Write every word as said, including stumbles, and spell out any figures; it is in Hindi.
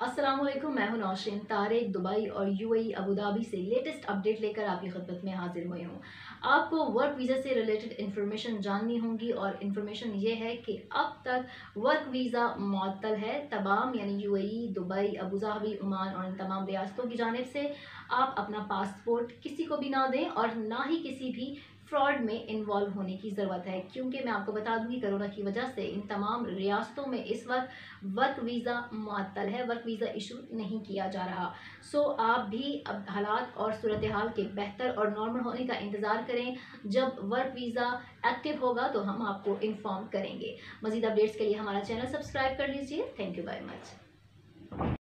अस्सलामुअलैकुम, मैं हूं नौशीन तारिक। दुबई और यूएई अबू धाबी से लेटेस्ट अपडेट लेकर आपकी खिदमत में हाजिर हुई हूं। आपको वर्क वीज़ा से रिलेटेड इन्फॉर्मेशन जाननी होगी और इन्फॉर्मेशन ये है कि अब तक वर्क वीज़ा मुअत्तल है तमाम, यानी UAE, Dubai, Abu Dhabi, Oman और इन तमाम रियासतों की जानिब से। आप अपना पासपोर्ट किसी को भी ना दें और ना ही किसी भी फ्रॉड में इन्वॉल्व होने की ज़रूरत है, क्योंकि मैं आपको बता दूंगी कोरोना की वजह से इन तमाम रियासतों में इस वक्त वर्क वीज़ा मुअत्तल है, वर्क वीज़ा इशू नहीं किया जा रहा। सो आप भी अब हालात और सूरत हाल के बेहतर और नॉर्मल होने का इंतज़ार करें। जब वर्क वीज़ा एक्टिव होगा तो हम आपको इन्फॉर्म करेंगे। मज़ीद अपडेट्स के लिए हमारा चैनल सब्सक्राइब कर लीजिए। Thank you very much.